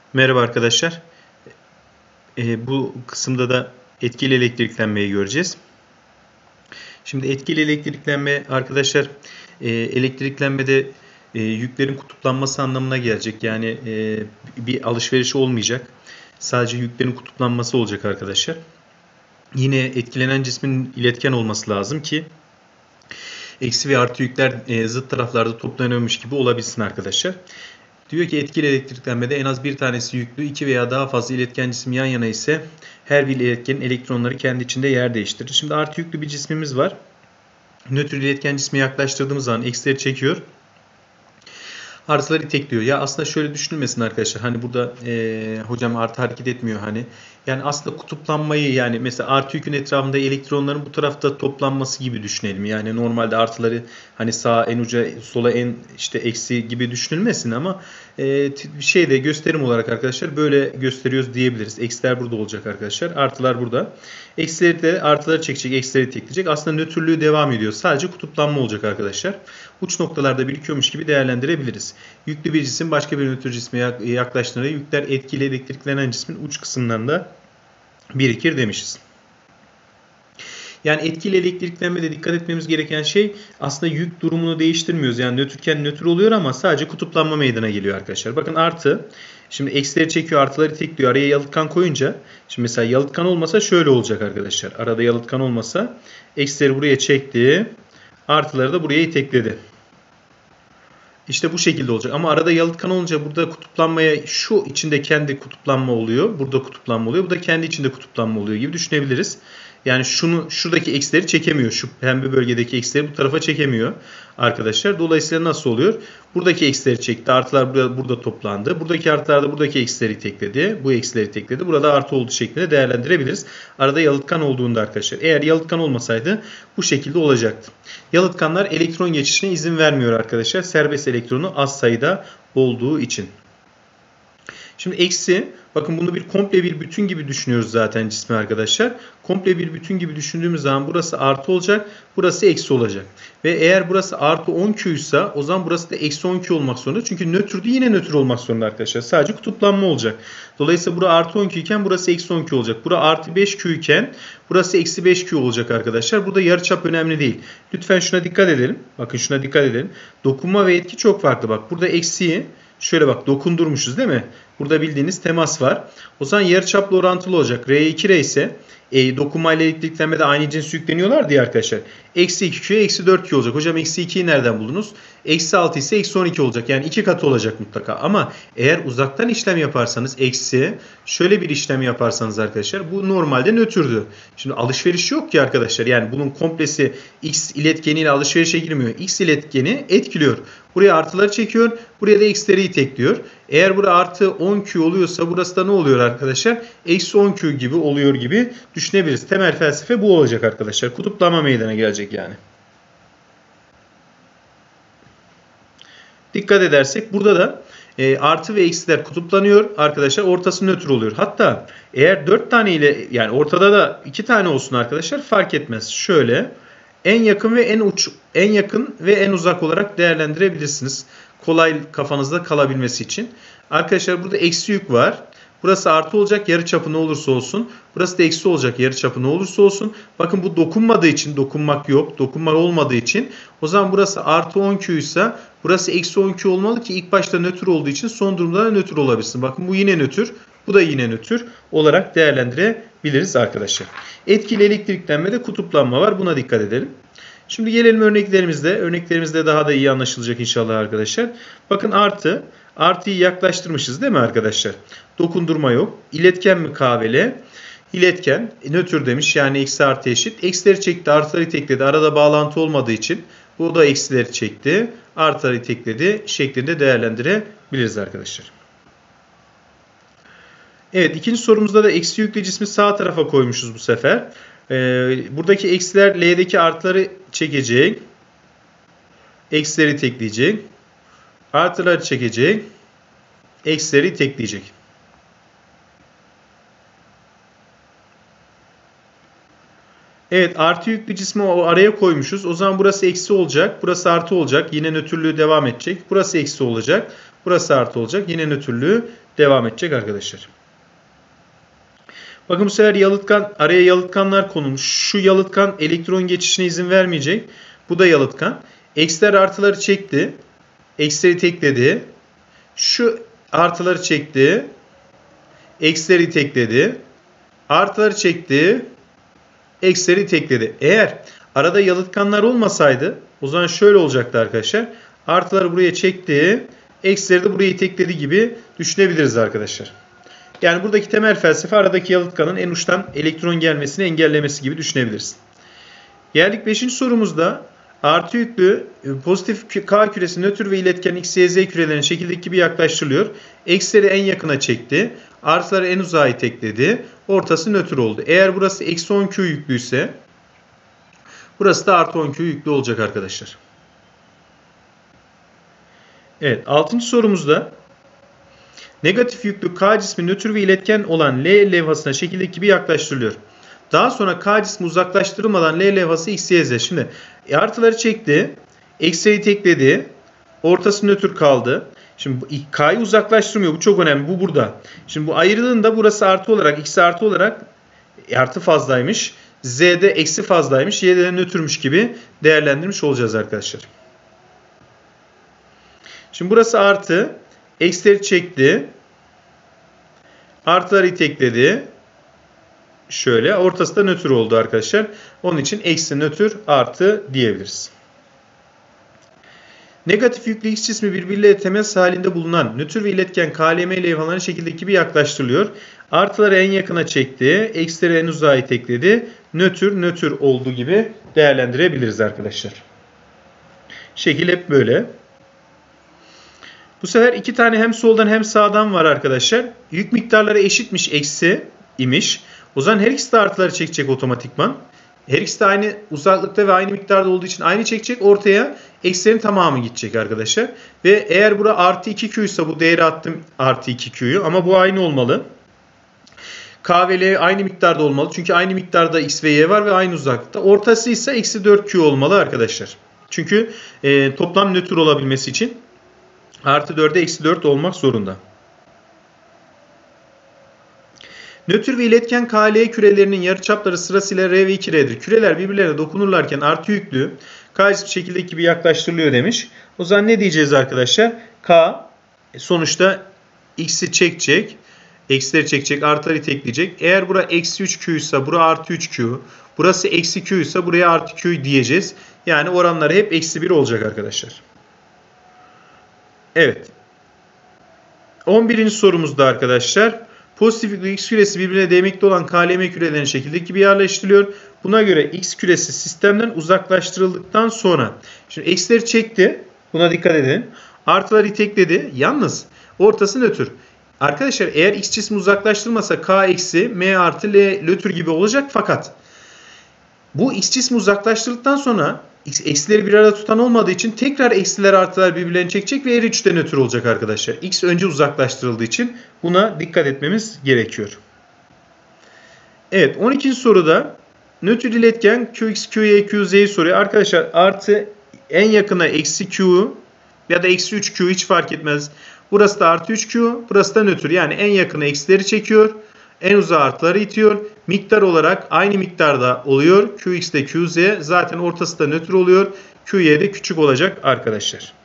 Merhaba arkadaşlar. Bu kısımda da etkili elektriklenmeyi göreceğiz. Şimdi etkili elektriklenme arkadaşlar elektriklenmede yüklerin kutuplanması anlamına gelecek. Yani bir alışveriş olmayacak. Sadece yüklerin kutuplanması olacak arkadaşlar. Yine etkilenen cismin iletken olması lazım ki eksi ve artı yükler zıt taraflarda toplanıyormuş gibi olabilsin arkadaşlar. Diyor ki etkili elektriklenmede en az bir tanesi yüklü, iki veya daha fazla iletken cisim yan yana ise her bir iletkenin elektronları kendi içinde yer değiştirir. Şimdi artı yüklü bir cismimiz var. Nötr iletken cismi yaklaştırdığımız zaman eksileri çekiyor. Artıları itekliyor. Ya aslında şöyle düşünülmesin arkadaşlar. Hani burada hocam artı hareket etmiyor hani. Yani aslında kutuplanmayı yani mesela artı yükün etrafında elektronların bu tarafta toplanması gibi düşünelim. Yani normalde artıları hani sağa en uca sola en işte eksi gibi düşünülmesin ama şeyde gösterim olarak arkadaşlar böyle gösteriyoruz diyebiliriz. Eksiler burada olacak arkadaşlar. Artılar burada. Eksileri de artıları çekecek, eksileri tekleyecek. Aslında nötrlüğü devam ediyor. Sadece kutuplanma olacak arkadaşlar. Uç noktalarda birikiyormuş gibi değerlendirebiliriz. Yüklü bir cisim başka bir nötr cisme yaklaştığında yükler etkili elektriklenen cismin uç kısımlarında birikir demişiz. Yani etkili elektriklenmede dikkat etmemiz gereken şey aslında yük durumunu değiştirmiyoruz. Yani nötrken nötr oluyor ama sadece kutuplanma meydana geliyor arkadaşlar. Bakın artı. Şimdi eksileri çekiyor, artıları tekliyor. Araya yalıtkan koyunca, şimdi mesela yalıtkan olmasa şöyle olacak arkadaşlar. Arada yalıtkan olmasa eksileri buraya çekti, artıları da buraya itekledi. İşte bu şekilde olacak. Ama arada yalıtkan olunca burada kutuplanmaya şu içinde kendi kutuplanma oluyor. Burada kutuplanma oluyor. Bu da kendi içinde kutuplanma oluyor gibi düşünebiliriz. Yani şuradaki eksileri çekemiyor. Şu pembe bölgedeki eksileri bu tarafa çekemiyor arkadaşlar. Dolayısıyla nasıl oluyor? Buradaki eksileri çekti. Artılar burada toplandı. Buradaki artılar da buradaki eksileri tekledi. Bu eksileri tekledi. Burada artı olduğu şeklinde değerlendirebiliriz. Arada yalıtkan olduğunda arkadaşlar. Eğer yalıtkan olmasaydı bu şekilde olacaktı. Yalıtkanlar elektron geçişine izin vermiyor arkadaşlar. Serbest elektronu az sayıda olduğu için. Şimdi eksi, bakın bunu komple bir bütün gibi düşünüyoruz zaten cismi arkadaşlar. Komple bir bütün gibi düşündüğümüz zaman burası artı olacak, burası eksi olacak. Ve eğer burası artı 10Q ise o zaman burası da eksi 10Q olmak zorunda. Çünkü nötrdü, yine nötr olmak zorunda arkadaşlar. Sadece kutuplanma olacak. Dolayısıyla burası artı 10Q iken burası eksi 10Q olacak. Burası artı 5Q iken burası eksi 5Q olacak arkadaşlar. Burada yarıçap önemli değil. Lütfen şuna dikkat edelim. Bakın şuna dikkat edelim. Dokunma ve etki çok farklı. Bak burada eksiyi şöyle bak dokundurmuşuz değil mi? Burada bildiğiniz temas var. O zaman yarıçapla orantılı olacak. R2R ise dokunmayla elektriklenmede aynı cins yükleniyorlar diye arkadaşlar. Eksi 2Q eksi 4Q olacak. Hocam eksi 2'yi nereden buldunuz? Eksi 6 ise eksi 12 olacak. Yani 2 katı olacak mutlaka. Ama eğer uzaktan işlem yaparsanız eksi şöyle bir işlem yaparsanız arkadaşlar bu normalde nötrdü. Şimdi alışveriş yok ki arkadaşlar. Yani bunun komplesi X iletkeniyle alışverişe girmiyor. X iletkeni etkiliyor. Buraya artıları çekiyor. Buraya da eksileri itekliyor. Eğer burada artı 10Q oluyorsa burası da ne oluyor arkadaşlar? Eksi 10Q gibi oluyor gibi düşünebiliriz. Temel felsefe bu olacak arkadaşlar. Kutuplama meydana gelecek yani. Dikkat edersek burada da artı ve eksiler kutuplanıyor arkadaşlar. Ortası nötr oluyor. Hatta eğer 4 tane ile yani ortada da 2 tane olsun arkadaşlar fark etmez. Şöyle en yakın ve en yakın ve en uzak olarak değerlendirebilirsiniz. Kolay kafanızda kalabilmesi için. Arkadaşlar burada eksi yük var. Burası artı olacak yarıçapı ne olursa olsun. Burası da eksi olacak yarıçapı ne olursa olsun. Bakın bu dokunmadığı için dokunmak yok. Dokunma olmadığı için o zaman burası artı 10Q ise burası eksi 10Q olmalı ki ilk başta nötr olduğu için son durumda da nötr olabilsin. Bakın bu yine nötr. Bu da yine nötr olarak değerlendirebiliriz arkadaşlar. Etkili elektriklenmede kutuplanma var. Buna dikkat edelim. Şimdi gelelim örneklerimizde. Örneklerimizde daha da iyi anlaşılacak inşallah arkadaşlar. Bakın artı. Artıyı yaklaştırmışız değil mi arkadaşlar? Dokundurma yok. İletken mukavele. İletken nötr demiş yani eksi artı eşit. Eksileri çekti artıları tekledi. Arada bağlantı olmadığı için bu da eksileri çekti. Artıları tekledi şeklinde değerlendirebiliriz arkadaşlar. Evet ikinci sorumuzda da eksi yüklü cismi sağ tarafa koymuşuz bu sefer. Buradaki eksiler L'deki artıları çekecek. Eksileri tekleyecek. Artıları çekecek. Eksileri tekleyecek. Evet artı yüklü cismi araya koymuşuz. O zaman burası eksi olacak. Burası artı olacak. Yine nötrlüğü devam edecek. Burası eksi olacak. Burası artı olacak. Yine nötrlüğü devam edecek arkadaşlar. Bakın bu sefer yalıtkan, araya yalıtkanlar konulmuş. Şu yalıtkan elektron geçişine izin vermeyecek. Bu da yalıtkan. Eksiler artıları çekti. Eksileri tekledi. Şu artıları çekti. Eksileri tekledi. Artıları çekti. Eksileri tekledi. Eğer arada yalıtkanlar olmasaydı o zaman şöyle olacaktı arkadaşlar. Artıları buraya çekti. Eksileri de buraya tekledi gibi düşünebiliriz arkadaşlar. Yani buradaki temel felsefe aradaki yalıtkanın en uçtan elektron gelmesini engellemesi gibi düşünebiliriz. Geldik 5. sorumuzda. Artı yüklü pozitif K küresi nötr ve iletken X, Y, Z kürelerinin şekildeki gibi yaklaştırılıyor. Eksileri en yakına çekti. Artıları en uzağa itekledi. Ortası nötr oldu. Eğer burası eksi 10Q yüklüyse burası da artı 10Q yüklü olacak arkadaşlar. Evet, 6. sorumuzda negatif yüklü K cismi nötr ve iletken olan L levhasına şekildeki gibi yaklaştırılıyor. Daha sonra K cismi uzaklaştırılmadan L levhası X, Y, Z. Şimdi artıları çekti. Eksileri tekledi. Ortası nötr kaldı. Şimdi K'yı uzaklaştırmıyor. Bu çok önemli. Bu burada. Şimdi bu ayrılığında burası artı olarak, X artı olarak artı fazlaymış. Z'de eksi fazlaymış. Y'de de nötrmüş gibi değerlendirmiş olacağız arkadaşlar. Şimdi burası artı. Eksileri çekti. Artıları itekledi. Şöyle. Ortası da nötr oldu arkadaşlar. Onun için eksi nötr artı diyebiliriz. Negatif yüklü X cismi birbiriyle temas halinde bulunan nötr ve iletken KLM levhalarının şekildeki gibi yaklaştırılıyor. Artıları en yakına çekti. Eksileri en uzağa itekledi. Nötr olduğu gibi değerlendirebiliriz arkadaşlar. Şekil hep böyle. Bu sefer iki tane hem soldan hem sağdan var arkadaşlar. Yük miktarları eşitmiş, eksi imiş. O zaman her ikisi de artıları çekecek otomatikman. Her ikisi de aynı uzaklıkta ve aynı miktarda olduğu için aynı çekecek. Ortaya eksilerin tamamı gidecek arkadaşlar. Ve eğer bura artı 2Q ise bu değeri attım artı 2Q'yu. Ama bu aynı olmalı. K ve L aynı miktarda olmalı. Çünkü aynı miktarda X ve Y var ve aynı uzaklıkta. Ortası ise eksi 4Q olmalı arkadaşlar. Çünkü toplam nötr olabilmesi için artı 4'e eksi 4 olmak zorunda. Nötr ve iletken KL kürelerinin yarıçapları sırasıyla R ve 2R'dir. Küreler birbirlerine dokunurlarken artı yüklü K cismi şekildeki gibi yaklaştırılıyor demiş. O zaman ne diyeceğiz arkadaşlar? K sonuçta X'i çekecek. Eksileri çekecek. Artıları itekleyecek. Eğer bura eksi 3Q ise bura artı 3Q. Burası eksi Q ise buraya artı Q diyeceğiz. Yani oranları hep eksi 1 olacak arkadaşlar. Evet. 11. sorumuzda arkadaşlar. Pozitif yüklü X küresi birbirine değmekte olan KLM kürelerinin şekildeki gibi yerleştiriliyor. Buna göre X küresi sistemden uzaklaştırıldıktan sonra. Şimdi eksileri çekti. Buna dikkat edin. Artıları itekledi. Yalnız ortası nötr. Arkadaşlar eğer X cismi uzaklaştırılmasa K eksi M artı L nötr gibi olacak. Fakat bu X cismi uzaklaştırıldıktan sonra eksileri bir arada tutan olmadığı için tekrar eksiler artılar birbirlerini çekecek ve R3'te nötr olacak arkadaşlar. X önce uzaklaştırıldığı için buna dikkat etmemiz gerekiyor. Evet, 12. soruda nötr iletken QX, QY, QZ'yi soruyor. Arkadaşlar artı en yakına eksi Q ya da eksi 3Q hiç fark etmez. Burası da artı 3Q, burası da nötr. Yani en yakına eksileri çekiyor. En uzağa artıları itiyor. Miktar olarak aynı miktarda oluyor. QX ile QZ zaten ortası da nötr oluyor. QY de küçük olacak arkadaşlar.